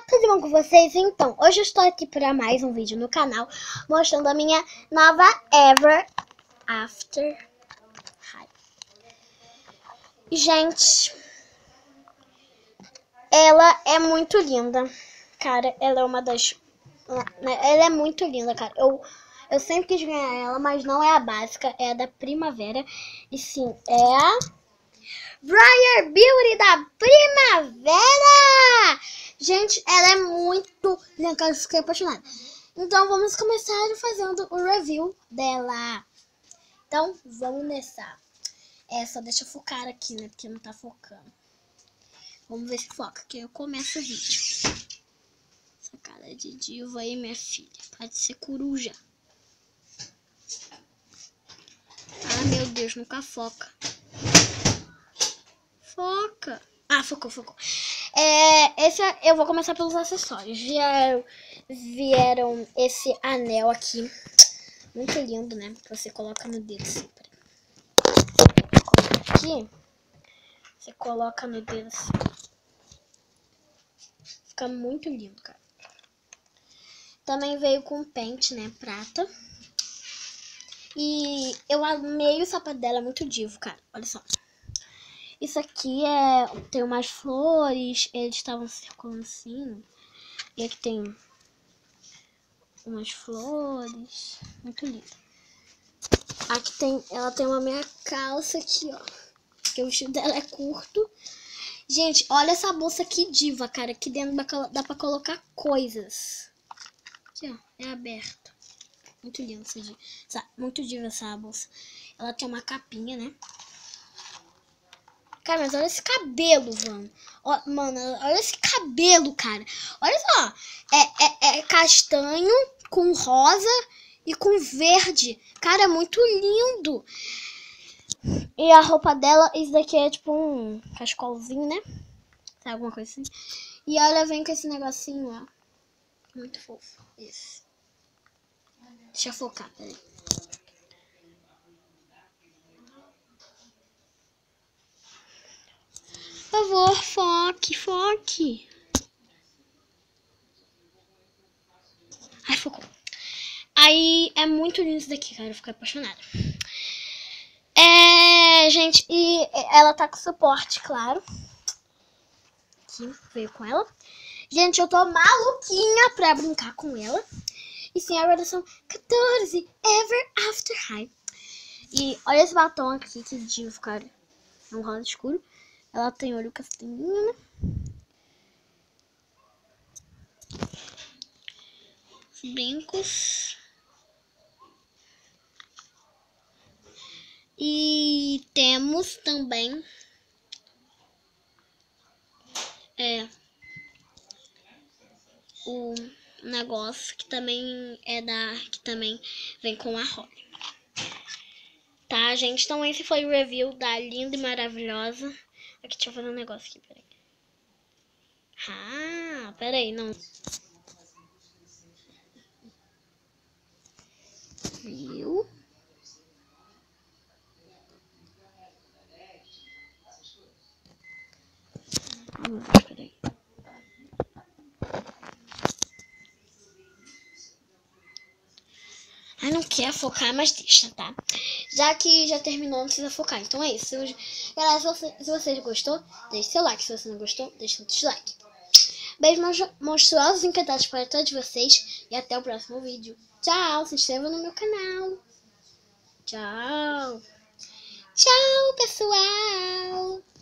tudo bom com vocês? Então, hoje eu estou aqui para mais um vídeo no canal mostrando a minha nova Ever After High. Gente, ela é muito linda, cara. Ela é uma das... Ela é muito linda, cara. Eu sempre quis ganhar ela, mas não é a básica, é a da primavera. E sim, é a Rare Beauty da primavera! Gente, ela é muito linda, eu fiquei apaixonada. Então, vamos começar fazendo o review dela. Então, vamos nessa. Só deixa eu focar aqui, né? Porque não tá focando. Vamos ver se foca, que eu começo o vídeo. Essa cara de diva aí, minha filha. Pode ser coruja. Ah, meu Deus, nunca foca. Foca. Ah, focou. Eu vou começar pelos acessórios. Vieram esse anel aqui. Muito lindo, né? Que você coloca no dedo sempre. Aqui. Você coloca no dedo assim. Fica muito lindo, cara. Também veio com pente, né? Prata. E eu amei o sapato dela. Muito divo, cara. Olha só. Isso aqui tem umas flores. Eles estavam circulando assim. E aqui tem umas flores. Muito lindo. Aqui ela tem uma meia calça aqui, ó. Porque o vestido dela é curto. Gente, olha essa bolsa que diva, cara. Aqui dentro dá pra colocar coisas. Aqui, ó. É aberto. Muito lindo muito diva essa bolsa. Ela tem uma capinha, né? Cara, mas olha esse cabelo, mano. Mano, olha esse cabelo, cara. Olha só. É castanho com rosa e com verde. Cara, é muito lindo. E a roupa dela, isso daqui é tipo um cachecólzinho, né? Sabe, alguma coisa assim. E ela vem com esse negocinho, ó. Muito fofo. Isso. Deixa eu focar, peraí. Por favor, foque. Ai, focou. Aí, é muito lindo isso daqui, cara. Eu fiquei apaixonada. Gente, e ela tá com suporte, claro. Aqui, veio com ela. Gente, eu tô maluquinha pra brincar com ela. E sim, a versão 14, Ever After High. E olha esse batom aqui, que divo, cara. É um rosa escuro. Ela tem olho castanho, né? Os brincos. E temos também o negócio que também que também vem com a Holly. Tá, gente? Então esse foi o review da linda e maravilhosa. Aqui, deixa eu fazer um negócio aqui, peraí. Ah, peraí, não. Viu? Peraí. Ai, não quer focar, mas deixa, tá? Já que já terminou, não precisa focar. Então é isso. Galera, se você gostou, deixe seu like. Se você não gostou, deixe seu dislike. Beijos monstruosos e encantados para todos vocês. E até o próximo vídeo. Tchau, se inscreva no meu canal. Tchau. Tchau, pessoal.